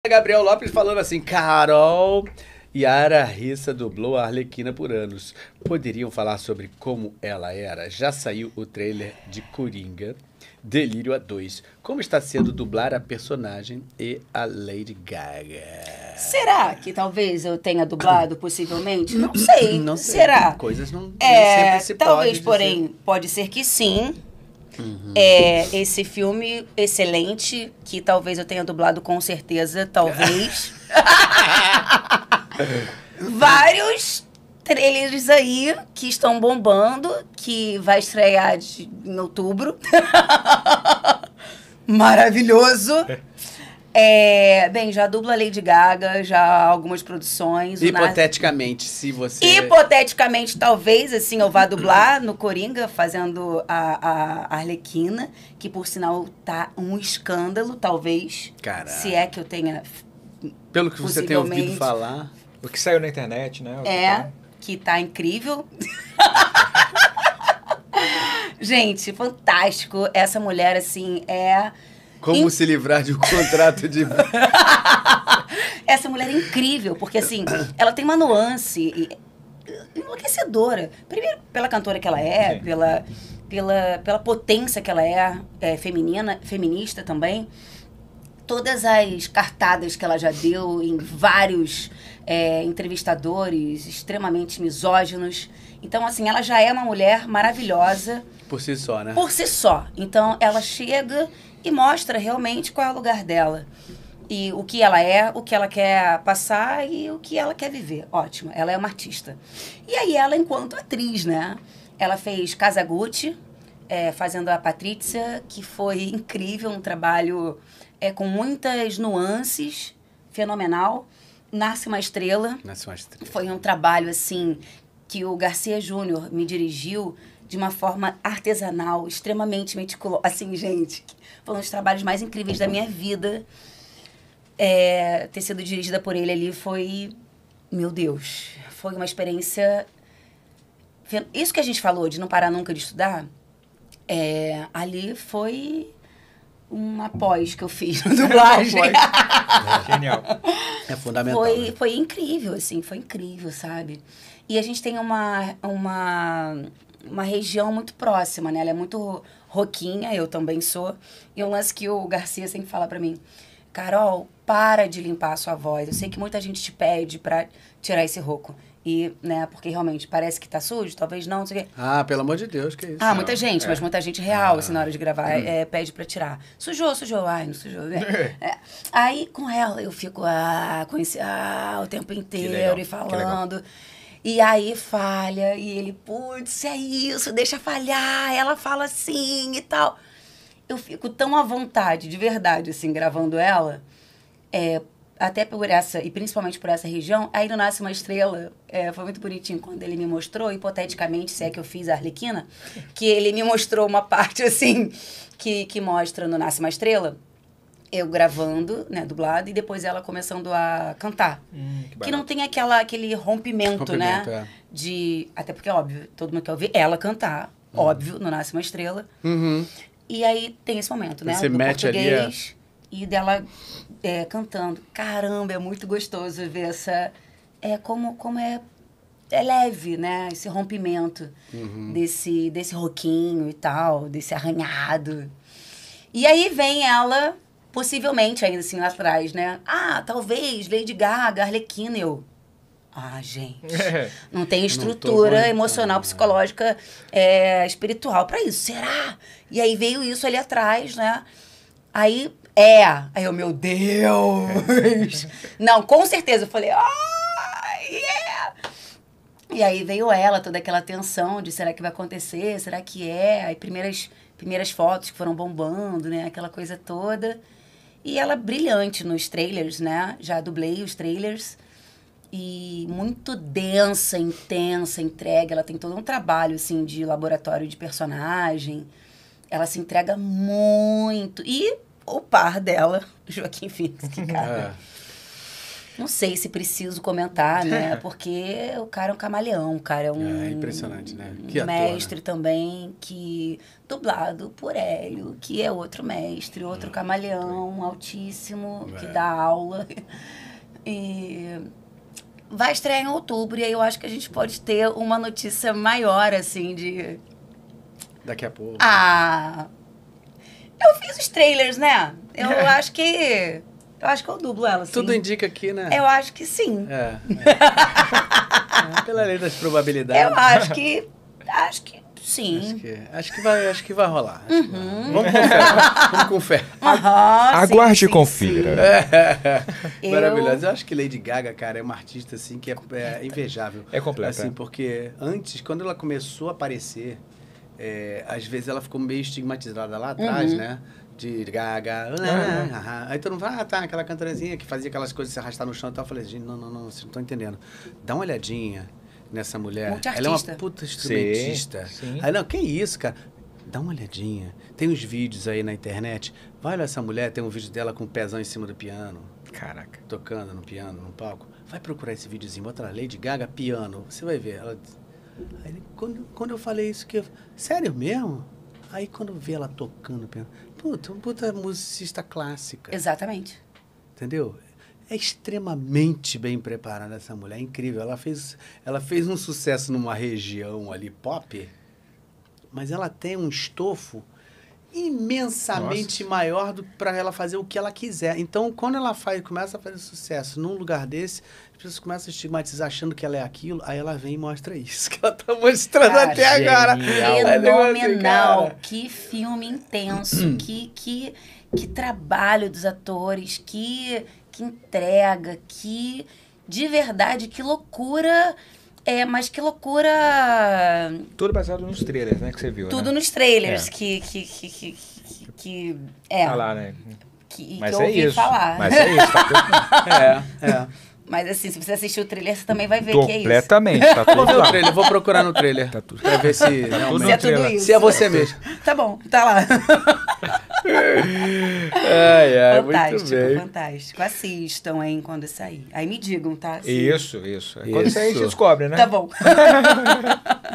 Gabriel Lopes falando assim, Carol, Yara Rissa dublou a Arlequina por anos. Poderiam falar sobre como ela era? Já saiu o trailer de Coringa, Delírio a 2. Como está sendo dublar a personagem e a Lady Gaga? Será que talvez eu tenha dublado, possivelmente? Não sei. Não sei, Será? coisas não sempre se talvez, pode porém, dizer. pode ser que sim. Esse filme excelente, que talvez eu tenha dublado com certeza, talvez. Vários trailers aí que estão bombando, que vai estrear em outubro. Maravilhoso. Bem, já dubla Lady Gaga, já algumas produções. Hipoteticamente, se você... Hipoteticamente, talvez, assim, eu vá dublar no Coringa, fazendo a Arlequina, que, por sinal, tá um escândalo, talvez. Caraca. Se é que eu tenha... Pelo que você tem ouvido falar... O que saiu na internet, né? Que tá incrível. Gente, fantástico. Essa mulher, assim, Como se livrar de um contrato de... Essa mulher é incrível, porque assim, ela tem uma nuance enlouquecedora. Primeiro, pela cantora que ela é, pela potência que ela feminista também. Todas as cartadas que ela já deu em vários entrevistadores extremamente misóginos. Então, assim, ela já é uma mulher maravilhosa. Por si só, né? Por si só. Então, ela chega e mostra realmente qual é o lugar dela. E o que ela é, o que ela quer passar e o que ela quer viver. Ótimo, ela é uma artista. E aí ela, enquanto atriz, né? Ela fez Kazaguchi, fazendo a Patrícia, que foi incrível, um trabalho com muitas nuances, fenomenal. Nasce uma Estrela. Nasce uma Estrela. Foi um trabalho, assim, que o Garcia Júnior me dirigiu de uma forma artesanal, extremamente meticulosa. Assim, gente, foi um dos trabalhos mais incríveis da minha vida. Ter sido dirigida por ele ali foi... Meu Deus, foi uma experiência... Isso que a gente falou de não parar nunca de estudar, ali foi uma pós que eu fiz na dublagem. Genial. É fundamental. Foi incrível, assim, foi incrível, sabe? E a gente tem uma região muito próxima, né? Ela é muito roquinha, eu também sou. E um lance que o Garcia sempre fala pra mim, Carol, para de limpar a sua voz. Eu sei que muita gente te pede pra tirar esse roco. E, né, porque realmente parece que tá sujo, talvez não sei o quê. Ah, pelo amor de Deus, que isso? Muita gente, mas muita gente real, assim, na hora de gravar, pede pra tirar. Sujou, ai, não sujou, né? Aí, com ela, eu fico, o tempo inteiro e falando. E aí falha, e ele, putz, é isso, deixa falhar, ela fala assim e tal. Eu fico tão à vontade, de verdade, assim, gravando ela, até por essa, e principalmente por essa região. Aí no Nasce uma Estrela, foi muito bonitinho quando ele me mostrou, hipoteticamente, se é que eu fiz a Arlequina, que ele me mostrou uma parte, assim, que mostra no Nasce uma Estrela, eu gravando, né, dublado, e depois ela começando a cantar. Que não tem aquele rompimento, né? Até porque, óbvio, todo mundo quer ouvir ela cantar, óbvio, no Nasce uma Estrela. E aí tem esse momento, né? Você do mete português e dela cantando. Caramba, é muito gostoso ver essa... como é leve, né? Esse rompimento desse roquinho e tal, desse arranhado. E aí vem ela... Possivelmente, ainda assim, lá atrás, né? Talvez Lady Gaga, Arlequina, gente, não tem estrutura emocional, psicológica, espiritual pra isso. Será? E aí veio isso ali atrás, né? Aí eu, meu Deus! Não, com certeza, eu falei, yeah! E aí veio ela, toda aquela tensão de será que vai acontecer? Será que é? Aí primeiras fotos que foram bombando, né? Aquela coisa toda. E ela brilhante nos trailers, né? Já dublei os trailers. E muito densa, intensa, entrega. Ela tem todo um trabalho, assim, de laboratório de personagem. Ela se entrega muito. E o par dela, Joaquim Phoenix, que cara. Não sei se preciso comentar, né? Porque o cara é um camaleão, o cara é um... É impressionante, né? Que ator, mestre né? também, que dublado por Hélio, que é outro mestre, outro camaleão altíssimo, que dá aula. E vai estrear em outubro, e aí eu acho que a gente pode ter uma notícia maior, assim, de... Daqui a pouco. Ah... Eu fiz os trailers, né? Eu acho que eu dublo ela, sim. Tudo indica aqui, né? Eu acho que sim. Pela lei das probabilidades. Eu acho que sim. Acho que vai rolar. Vamos com fé. Aguarde e sim, confira. Maravilhoso. Eu acho que Lady Gaga, cara, é uma artista assim que é invejável. É completa. Assim, porque antes, quando ela começou a aparecer, às vezes ela ficou meio estigmatizada lá atrás, né? De Gaga. Aí todo mundo fala, tá, aquela cantorazinha que fazia aquelas coisas se arrastar no chão e tal. Eu falei, gente, não, vocês não estão entendendo. Dá uma olhadinha nessa mulher. Ela é uma puta instrumentista. Sim. Aí, não, que isso, cara? Dá uma olhadinha. Tem uns vídeos aí na internet. Vai olhar essa mulher, tem um vídeo dela com o pezão em cima do piano. Caraca. Tocando no piano, no palco. Vai procurar esse videozinho, bota lá, Lady Gaga, piano. Você vai ver. Ela... Aí, quando eu falei isso, sério mesmo? Aí quando eu vi ela tocando piano, puta musicista clássica. Exatamente. Entendeu? É extremamente bem preparada essa mulher, é incrível. Ela fez um sucesso numa região ali pop, mas ela tem um estofo imensamente maior para ela fazer o que ela quiser. Então, quando ela começa a fazer sucesso num lugar desse, as pessoas começam a estigmatizar achando que ela é aquilo, aí ela vem e mostra isso, que ela tá mostrando até agora. Fenomenal, que filme intenso, que trabalho dos atores, que entrega, que de verdade, que loucura... mas que loucura... Tudo baseado nos trailers, né? Que você viu, Tudo né? nos trailers, Tá lá, né? Mas que eu ouvi falar. Mas é isso, tá Mas assim, se você assistir o trailer, você também vai ver que é isso. Completamente, tá tudo Vou ver o lá. trailer, vou procurar no trailer. Tá tudo. Pra ver se realmente... Se é tudo isso. Se é você mesmo. Tá bom, tá lá. Muito bem. Fantástico. Assistam, hein, quando sair. Aí me digam, tá? Isso. Quando sair, a gente descobre, né? Tá bom.